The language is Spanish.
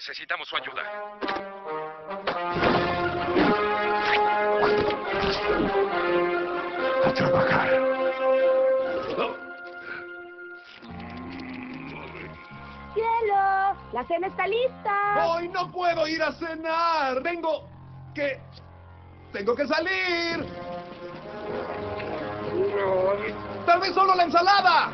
Necesitamos su ayuda. A trabajar. ¡Cielo! ¡La cena está lista! ¡Hoy no puedo ir a cenar! Tengo que salir. ¡Tal vez solo la ensalada!